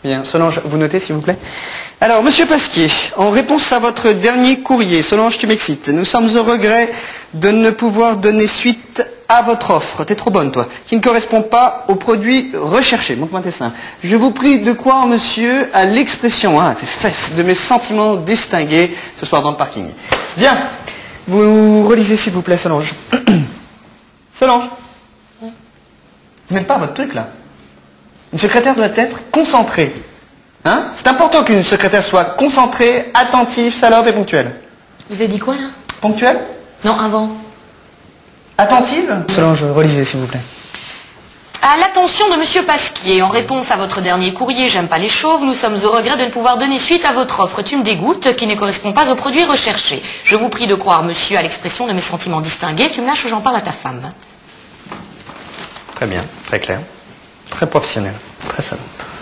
Bien, Solange, vous notez s'il vous plaît. Alors, monsieur Pasquier, en réponse à votre dernier courrier, Solange, tu m'excites, nous sommes au regret de ne pouvoir donner suite à votre offre, t'es trop bonne toi, qui ne correspond pas aux produits recherchés. Montre-moi tes seins. Je vous prie de croire, monsieur, à l'expression, tes fesses, de mes sentiments distingués ce soir dans le parking. Bien, vous relisez s'il vous plaît, Solange. Solange, vous n'êtes pas à votre truc là. Une secrétaire doit être concentrée. Hein? C'est important qu'une secrétaire soit concentrée, attentive, salope et ponctuelle. Vous avez dit quoi là? Ponctuelle? Non, avant. Attentive? Solange, relisez s'il vous plaît. À l'attention de monsieur Pasquier, en réponse à votre dernier courrier, j'aime pas les chauves, nous sommes au regret de ne pouvoir donner suite à votre offre. Tu me dégoûtes, qui ne correspond pas aux produits recherchés. Je vous prie de croire, monsieur, à l'expression de mes sentiments distingués. Tu me lâches ou j'en parle à ta femme. Très bien, très clair. Très professionnel, très salope.